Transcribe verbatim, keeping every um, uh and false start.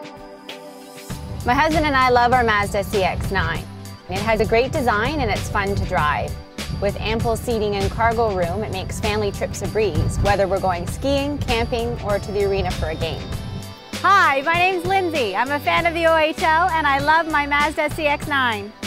My husband and I love our Mazda C X nine. It has a great design and it's fun to drive. With ample seating and cargo room, it makes family trips a breeze, whether we're going skiing, camping, or to the arena for a game. Hi, my name's Lindsay. I'm a fan of the O H L and I love my Mazda C X nine.